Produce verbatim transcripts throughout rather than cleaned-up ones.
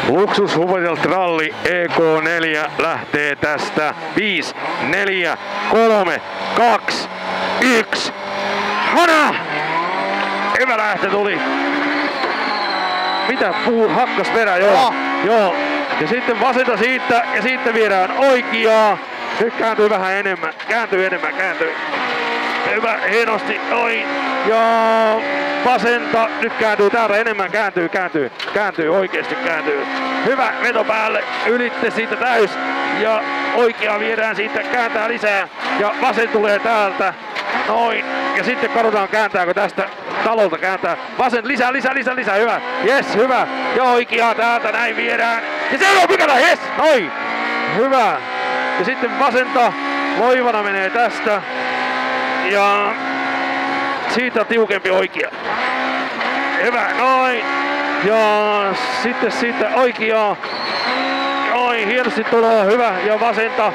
Luxus Huviselt Ralli E K neljä lähtee tästä. viisi, neljä, kolme, kaksi, yksi. Hana! Hyvä lähtö tuli. Mitä puu hakkas perä? Joo. Oh. Joo. Ja sitten vasenta siitä ja sitten viedään oikeaa. Nyt kääntyy vähän enemmän. Kääntyy enemmän. Kääntyy. Hyvä. Hienosti. Oi. Ja vasenta. Nyt kääntyy täältä enemmän. Kääntyy. Kääntyy. Kääntyy. Oikeesti kääntyy. Hyvä. Veto päälle. Ylitte siitä täys. Ja oikea viedään siitä. Kääntää lisää. Ja vasen tulee täältä. Noin. Ja sitten katsotaan kääntääkö tästä talolta kääntää. Vasen lisää, lisää, lisää, lisää. Hyvä. Yes, hyvä. Ja oikeaa täältä näin viedään. Ja se on pykälä. Yes. Noin. Hyvä. Ja sitten vasenta. Loivana menee tästä. Ja siitä tiukempi oikea. Hyvä. Noin. Ja sitten siitä oikeaa. Noin. Hienosti tulee. Hyvä. Ja vasenta.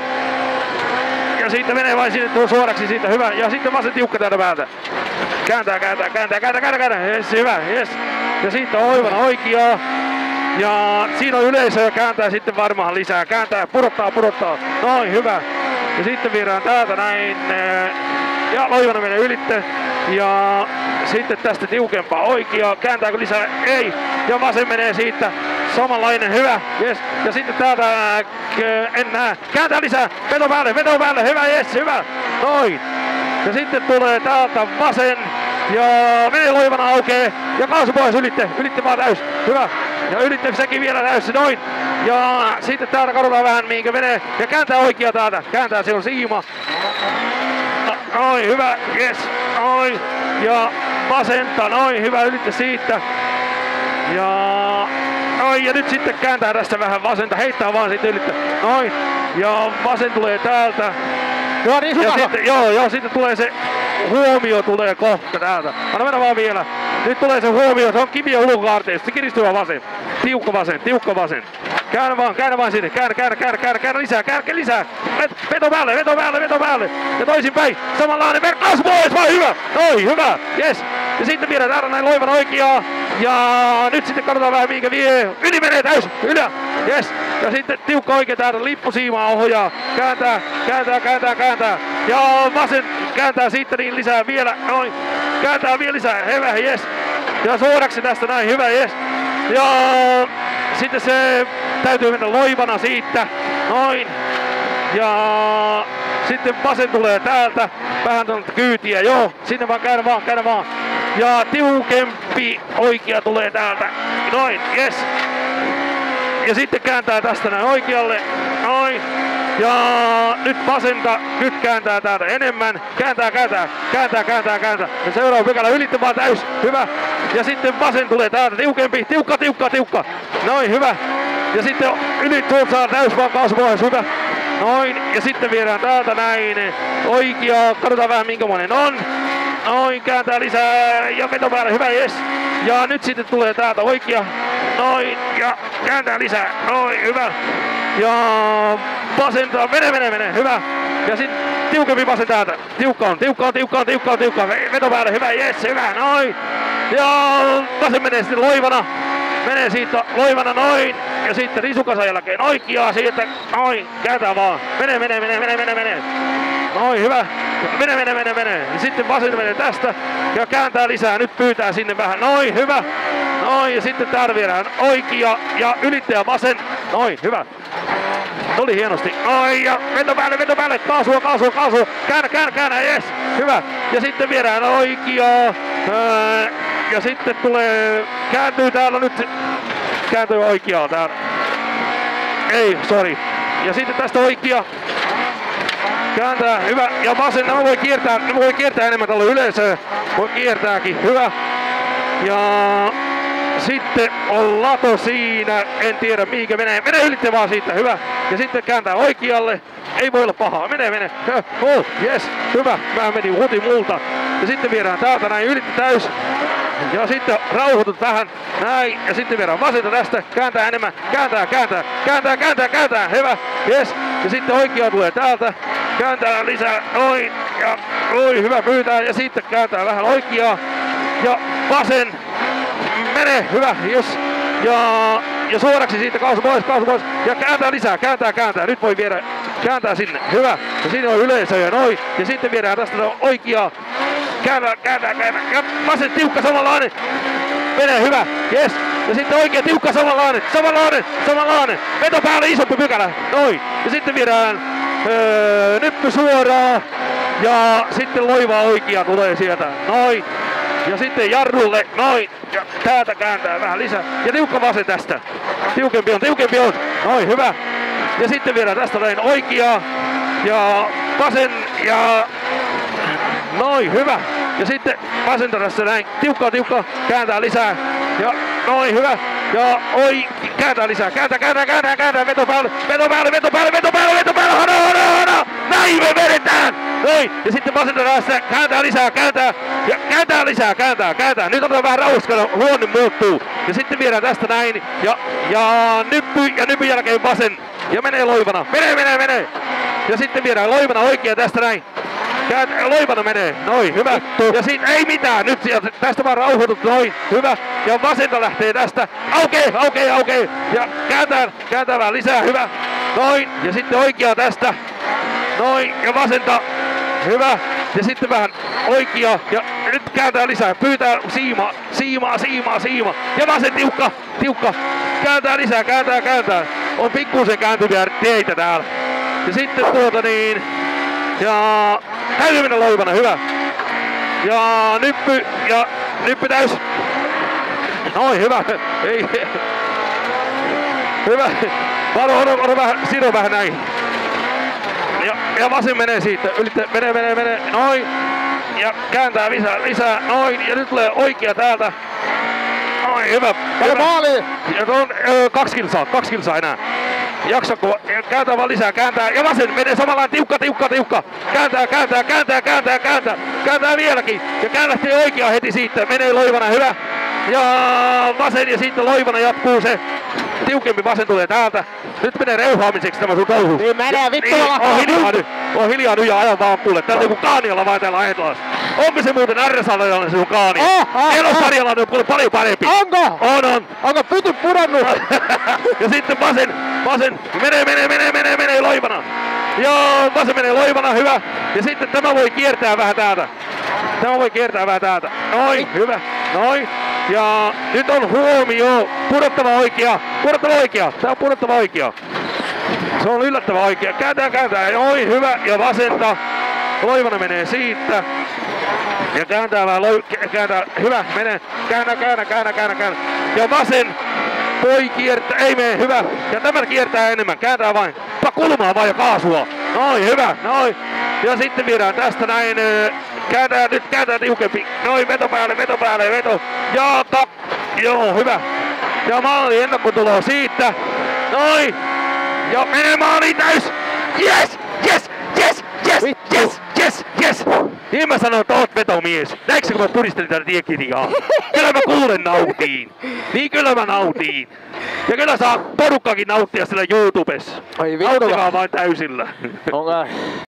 Ja siitä menee vain sinne suoraksi siitä. Hyvä. Ja sitten vasen tiukka täältä päältä. Kääntää, kääntää, kääntää, kääntää, kääntää, kääntää. Yes, hyvä, yes. Ja siitä on oivana oikeaa. Ja siinä on yleisö ja kääntää sitten varmaan lisää. Kääntää, pudottaa, pudottaa. Noin, hyvä. Ja sitten viedään täältä näin. Ja loivana menee ylitte. Ja sitten tästä tiukempaa oikeaa. Kääntääkö lisää? Ei. Ja vasen menee siitä. Samanlainen, hyvä, yes. Ja sitten täältä, en näe. Kääntää lisää. Veto päälle, veto päälle. Hyvä, yes, hyvä. Noin. Ja sitten tulee täältä vasen. Ja menee loivana aukee. Ja kaasu pois ylitte. Ylitte vaan täys. Hyvä. Ja ylitte sekin vielä täys. Noin. Ja sitten täältä katsotaan vähän mihinkä menee. Ja kääntää oikea täältä. Kääntää, se on siima. Noin, hyvä. Yes. Noin. Ja vasenta. Noin, hyvä. Ylitte siitä. Ja noin. Ja nyt sitten kääntää tästä vähän vasenta. Heittää vaan siitä ylitte. Noin. Ja vasen tulee täältä. Joo, niin ja sitten, joo, joo, sitten tulee se huomio tulee kohta täältä. Anna mennä vaan vielä. Nyt tulee se huomio, se on kiviä ulkokaarteista. Se kiristyvä vasen. Tiukka vasen, tiukka vasen. Käännä vaan, käännä vaan sinne. Käännä, käännä, käännä, käännä, käännä lisää, käännä lisää. Veto päälle, veto päälle, veto päälle. Ja toisinpäin. Samanlainen verkkaus pois, vai hyvä. Noin, hyvä. Yes. Ja sitten viedään täällä näin loivan oikeaa. Ja nyt sitten katsotaan vähän mihinkä vie. Yli menee täysin. Ylä. Yes. Ja sitten tiukka oikea täältä lippusiimaa ohjaa. Kääntää, kääntää, kääntää, kääntää. Ja vasen kääntää siitä niin lisää vielä. Noin. Kääntää vielä lisää. Hyvä, yes. Ja suoraksi tästä näin. Hyvä, yes. Ja sitten se täytyy mennä loivana siitä. Noin. Ja sitten vasen tulee täältä. Vähän tuolta kyytiä. Joo. Sinne vaan, käännä vaan, käännä vaan. Ja tiukempi oikea tulee täältä. Noin, yes. Ja sitten kääntää tästä näin oikealle. Noin. Ja nyt vasenta. Nyt kääntää täältä enemmän. Kääntää, kääntää, kääntää, kääntää, kääntää. Ja seuraava pykälä ylitte vaan täys. Hyvä. Ja sitten vasen tulee täältä tiukempi. Tiukka, tiukka, tiukka. Noin, hyvä. Ja sitten yli saa täys vaan kaasupohjassa. Hyvä. Noin. Ja sitten viedään täältä näin. Oikea. Katsotaan vähän minkämoinen on. Noin, kääntää lisää ja veto päälle, hyvä, yes. Ja nyt sitten tulee täältä oikea. Noin, ja kääntää lisää. Noin, hyvä. Ja vasenta, mene, mene, mene, hyvä. Ja sitten tiukempi vasen täältä. Tiukka on, tiukka on, tiukka on, tiukka on, tiukka on. Veto päälle, hyvä, yes, hyvä, noin. Ja vasen menee sitten loivana. Menee siitä loivana noin. Ja sitten risukasan jälkeen oikeaa siitä. Noin, kääntää vaan. Mene, mene, mene, mene, mene, mene. Noin, hyvä. Mene, mene, mene, mene. Ja sitten vasen menee tästä ja kääntää lisää. Nyt pyytää sinne vähän. Noin, hyvä. Noin, ja sitten täällä viedään oikea ja ylittäjä vasen. Noin, hyvä. Tuli hienosti. Noin, ja veto päälle, veto päälle. Kaasua, kaasua, kaasua. Käännä, käännä, käännä, yes. Hyvä. Ja sitten viedään oikea. Ja sitten tulee, kääntyy täällä nyt. Kääntyy oikeaa täällä. Ei, sorry. Ja sitten tästä oikea. Kääntää, hyvä, ja vasen, mä voi kiertää, mä voi kiertää enemmän tällä yleisöä, voi kiertääkin, hyvä. Ja sitten on lato siinä, en tiedä mihinkä menee, menee ylitte vaan siitä, hyvä. Ja sitten kääntää oikealle, ei voi olla pahaa, menee, menee, oh, yes, hyvä, mä menin huti multa. Ja sitten viedään täältä näin ylitte täys. Ja sitten rauhoitut vähän, näin, ja sitten viedään vasenta tästä, kääntää enemmän, kääntää, kääntää, kääntää, kääntää, kääntää, hyvä, yes. Ja sitten oikea tulee täältä, kääntää lisää, noin, ja oi, hyvä pyytää, ja sitten kääntää vähän oikeaa, ja vasen, mene, hyvä, yes. Ja ja suoraksi siitä, kaasu pois, kaasu pois. Ja kääntää lisää, kääntää, kääntää. Nyt voi viedä, kääntää sinne. Hyvä. Ja siinä on yleisö ja noin. Ja sitten viedään tästä oikeaa. Kääntää, kääntää, kääntää. Ja vasen tiukka samanlainen. Menee hyvä. Yes. Ja sitten oikea tiukka samanlainen. Samanlainen. Samanlainen. Veto päälle isompi pykälä. Noin. Ja sitten viedään öö, nyppy suoraan. Ja sitten loiva oikea tulee sieltä. Noin. Ja sitten jarrulle. Noin. Ja täältä kääntää vähän lisää. Ja tiukka vasen tästä. Tiukempi on, tiukempi on. Noin, hyvä. Ja sitten viedään tästä näin oikeaa. Ja vasen ja... Noin, hyvä. Ja sitten vasenta tässä näin. Tiukkaa, tiukkaa. Kääntää lisää. Ja noin, hyvä. Ja oi, kääntää lisää. Kääntää, kääntää, kääntää, kääntää. Veto päälle, veto päälle, veto päälle, veto päälle, veto päälle. Hana, hana, hana. Näin me vedetään. Noin. Ja sitten vasenta tässä. Kääntää lisää, kääntää. Ja kääntää lisää, kääntää, kääntää. Nyt otetaan vähän rauhassa, huone muuttuu. Ja sitten viedään tästä näin. Ja, ja nyppy ja nyppy jälkeen vasen. Ja menee loivana. Menee, menee, menee. Ja sitten viedään loivana oikein tästä näin. Kääntää, loivana menee. Noin, hyvä. Ja siitä ei mitään. Nyt sieltä, tästä vaan rauhoitut. Noin, hyvä. Ja vasenta lähtee tästä. Aukee, aukee, aukee. Ja kääntää, kääntää vähän lisää. Hyvä. Noin. Ja sitten oikea tästä. Noin. Ja vasenta. Hyvä. Ja sitten vähän oikea. Ja nyt kääntää lisää. Pyytää siimaa, siimaa, siimaa, siimaa. Ja vasen tiukka, tiukka. Kääntää lisää, kääntää, kääntää. On pikkuisen kääntyviä teitä täällä. Ja sitten tuota niin... Ja täytyy mennä loivana, hyvä. Ja nyppy, ja nyppy täys. Noin, hyvä. Ei. Hyvä. Varo, ota, ota vähän, sido vähän näin. Ja, ja vasen menee siitä, ylittä, menee, menee, menee, noin. Ja kääntää lisää, lisää, noin. Ja nyt tulee oikea täältä. Noin, hyvä. Paljon maali! Ja on ö, kaksi kilsaa, kaksi kilsaa enää. Jaksako, kääntää vaan lisää, kääntää, ja vasen menee samallaan tiukka, tiukka, tiukka. Kääntää, kääntää, kääntää, kääntää, kääntää, kääntää vieläkin. Ja käännähtee oikea heti siitä, menee loivana, hyvä. Ja vasen ja sitten loivana jatkuu se. Tiukempi vasen tulee täältä. Nyt menee reuhaamiseksi tämä sun touhu. Niin menee vittu niin, on hiljaa nyt, on hiljaa nyt ja ajan vaan kuule. Täällä on joku Kaaniala vai täällä Ahetlas. Onko se muuten R S-alajalla se sun Kaani? Oh, oh, Elosarjalla on kuule paljon parempi. Onko? On, on. Onko pyty pudonnut? Ja sitten vasen, vasen, menee, menee, menee, menee, menee loivana. Ja vasen menee loivana, hyvä. Ja sitten tämä voi kiertää vähän täältä. Tämä voi kiertää vähän täältä. Noin, hyvä. Noin. Ja nyt on huomio. Pudottava oikea. Pudottava oikea. Tää on pudottava oikea. Se on yllättävän oikea. Kääntää, kääntää. Noin, hyvä. Ja vasenta. Loivana menee siitä. Ja kääntää vähän, loi- kääntää, hyvä, menee, käännä, käännä, käännä, käännä, käännä. Ja vasen voi kiertää, ei mene, hyvä. Ja tämä kiertää enemmän, kääntää vain, kulmaa vain ja kaasua. Noin, hyvä, noin. Ja sitten viedään tästä näin, kääntää nyt, kääntää tiukempi. Noin, veto päälle, veto päälle, veto. Ja tak, joo, hyvä. Ja maali ennakkotulo siitä. Noin. Ja menee maaliin täys. Yes, yes, yes, yes, yes, yes, yes. Niin mä sanon, että oot vetomies. Näinkö kun mä puristelin tätä tiekirjaa? Kyllä mä kuulen nautiin. Niin kyllä mä nautiin. Ja kyllä saa porukkakin nauttia siellä YouTubessa. Ai vittu. Nautikaa vain täysillä. Onko?